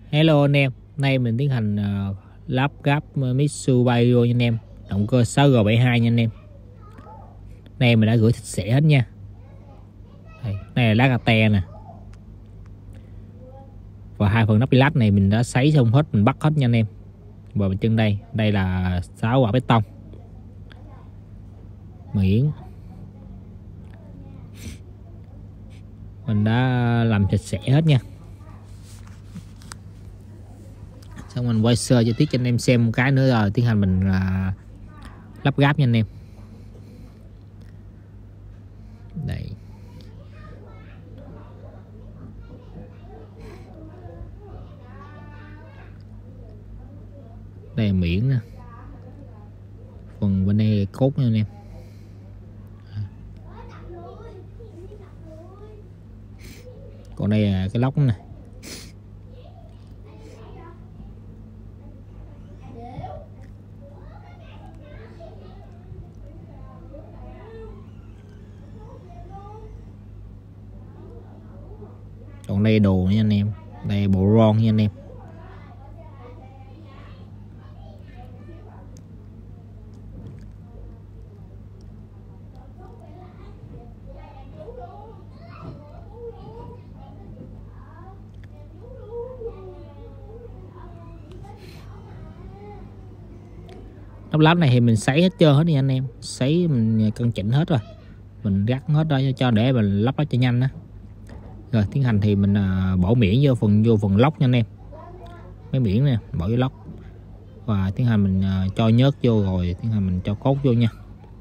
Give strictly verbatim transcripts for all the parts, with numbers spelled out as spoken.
Hello anh em, nay mình tiến hành uh, lắp ráp Mitsubishi nha anh em, động cơ sáu G bảy hai nha anh em. Đây mình đã rửa sạch sẽ hết nha. Đây, đây là lá cate nè. Và hai phần nắp bi lát này mình đã sấy xong hết, mình bắt hết nha anh em. Và bên chân đây, đây là sáu quả bê tông. Miễn mình đã làm sạch sẽ hết nha. Xong mình quay sơ chi tiết cho anh em xem một cái nữa rồi tiến hành mình là lắp ráp nha anh em. Đây. Đây là miễn nè. Phần bên đây là cốt nha anh em. Còn đây là cái lốc nè. Còn đây đồ nha anh em. Đây bộ ron nha anh em. Nắp lắp này thì mình sấy hết trơn hết đi anh em, sấy mình cân chỉnh hết rồi, mình gắt hết ra cho để mình lắp nó cho nhanh đó. Rồi tiến hành thì mình bỏ miễn vô phần vô phần lốc nha anh em, mấy miễn nè bỏ vô lốc và tiến hành mình cho nhớt vô rồi tiến hành mình cho cốt vô nha.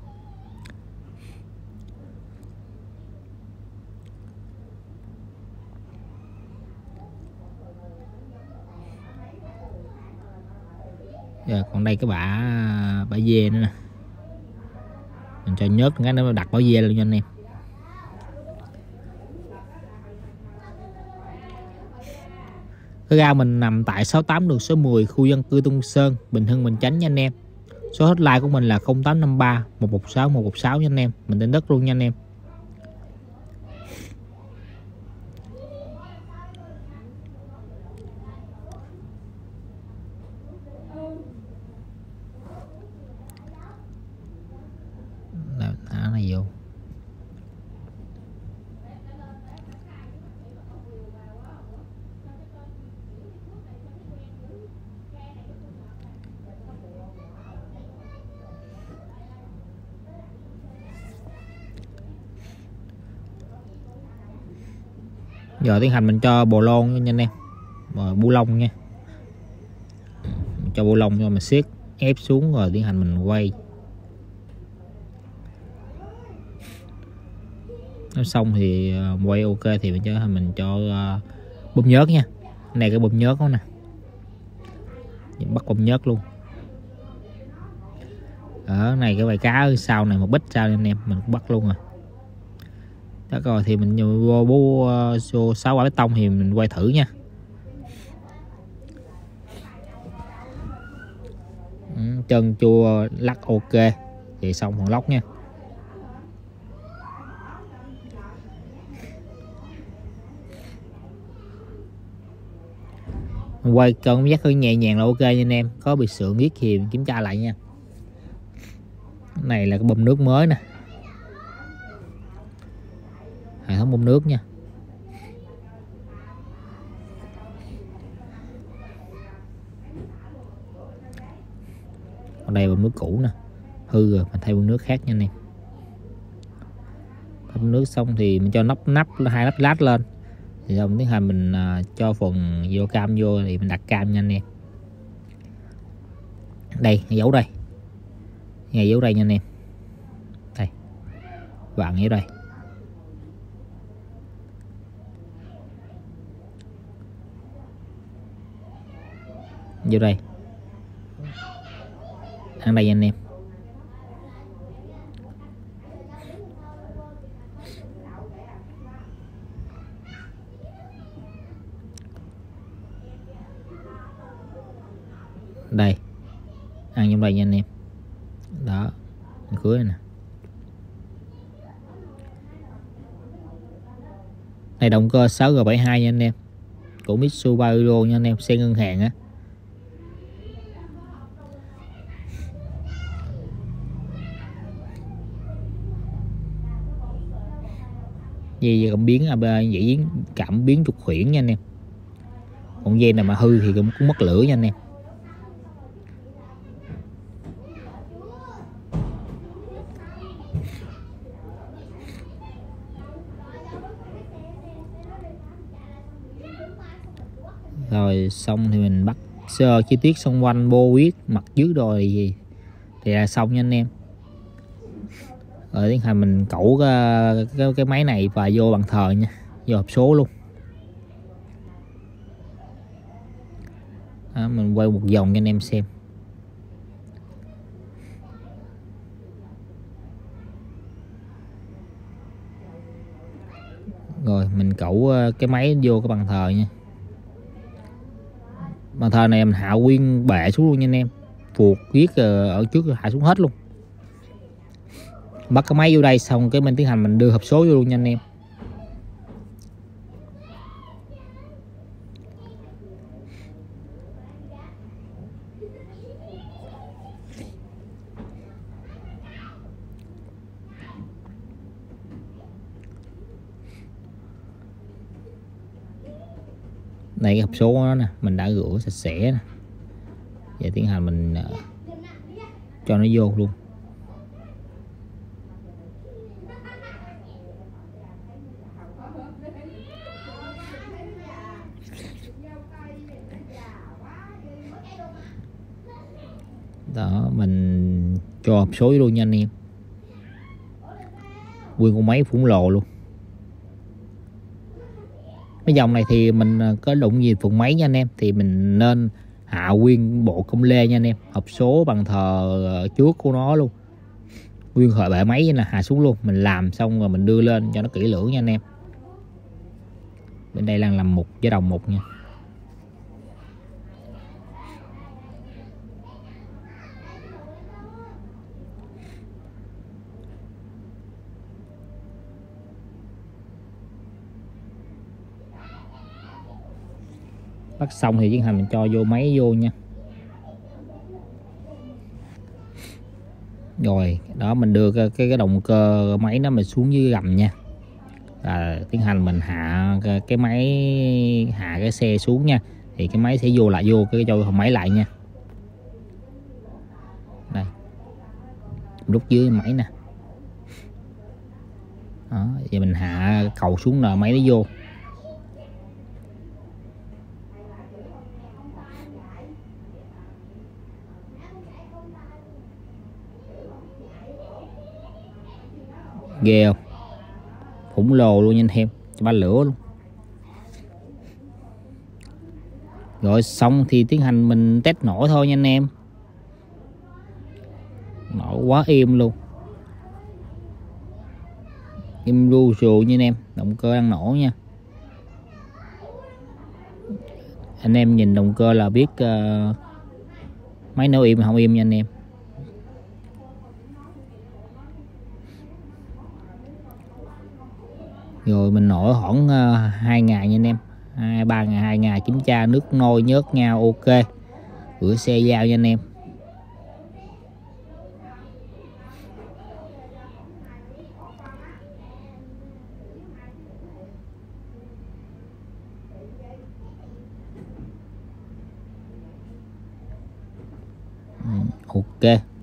Giờ còn đây cái bả bả dê nữa nè, mình cho nhớt cái nó đặt bả dê luôn nha anh em. Cái ga mình nằm tại sáu tám đường số mười, khu dân cư Tung Sơn, Bình Hưng, Bình Chánh nha anh em. Số hotline của mình là không tám năm ba một một sáu một một sáu nha anh em, mình tên đất luôn nha anh em. Thả này vô. Giờ tiến hành mình cho bồ lon nha anh em, rồi bu lông nha, mình cho bu lông cho mình siết ép xuống rồi tiến hành mình quay. Nếu xong thì quay ok thì mình cho mình cho uh, bơm nhớt nha. Này cái bơm nhớt đó nè, bắt bơm nhớt luôn. Ở này cái bài cá sau này một bít sao anh em, mình cũng bắt luôn rồi. Đó rồi thì mình vô bố vô sáu quả bê tông thì mình quay thử nha. Ừ, chân chua lắc ok thì xong phần lóc nha. Quay cân dắt hơi nhẹ nhàng là ok nha anh em, có bị sượng biết thì mình kiểm tra lại nha. Cái này là cái bơm nước mới nè, hệ thống bơm nước nha. Còn đây bơm nước cũ nè, hư rồi mình thay bơm nước khác nha anh em. Bơm nước xong thì mình cho nắp nắp hai nắp lát lên thì xong tiến hành mình uh, cho phần vô cam vô thì mình đặt cam nha anh em. Đây dấu đây, ngày dấu đây nha anh em, đây bạn dấu đây. Vô đây ăn đây nha anh em. Đây ăn trong đây nha anh em. Đó cưới nè, này động cơ sáu G bảy hai nha anh em. của Mitsubishi nha anh em, xe ngân hàng á. Dây cảm biến à, dây cảm biến trục khuyển nha anh em. Còn dây nào mà hư thì cũng, cũng mất lửa nha anh em. Rồi xong thì mình bắt sơ chi tiết xung quanh bô huyết mặt dưới rồi thì, thì là xong nha anh em. Rồi tiến hành mình cẩu cái, cái, cái máy này và vô bàn thờ nha, vô hộp số luôn. Đó, mình quay một vòng cho anh em xem. Rồi mình cẩu cái máy vô cái bàn thờ nha. Bàn thờ này mình hạ nguyên bệ xuống luôn nha anh em, phuộc viết ở trước hạ xuống hết luôn. Bắt cái máy vô đây xong cái mình tiến hành mình đưa hộp số vô luôn nha anh em. Đây cái hộp số đó nè, mình đã rửa sạch sẽ nè. Giờ tiến hành mình uh, cho nó vô luôn. Đó, mình cho hộp số luôn nha anh em. Nguyên con máy khổng lồ luôn. Cái dòng này thì mình có đụng gì phần máy nha anh em thì mình nên hạ nguyên bộ công lê nha anh em, hộp số bàn thờ trước của nó luôn, nguyên hệ bệ máy là hạ xuống luôn. Mình làm xong rồi mình đưa lên cho nó kỹ lưỡng nha anh em. Bên đây là làm một với đồng một nha. Bắt xong thì tiến hành mình cho vô máy vô nha. Rồi đó, mình đưa cái cái, cái động cơ máy nó mình xuống dưới gầm nha. Và tiến hành mình hạ cái, cái máy, hạ cái xe xuống nha, thì cái máy sẽ vô lại vô cái cho máy lại nha. Đây, đút dưới máy nè. Đó, giờ mình hạ cầu xuống là máy nó vô. Ghê không, khủng lồ luôn nha anh em, ba lửa luôn. Rồi xong thì tiến hành mình test nổ thôi nha anh em. Nổ quá êm luôn, im ru rù nha anh em, động cơ đang nổ nha. Anh em nhìn động cơ là biết uh, máy nổ im không im nha anh em. Rồi mình nổ khoảng uh, hai ngày nha anh em, hai ba ngày, hai ngày kiểm tra nước nôi nhớt nhau ok, rửa xe giao nha anh em. Ừ, ok.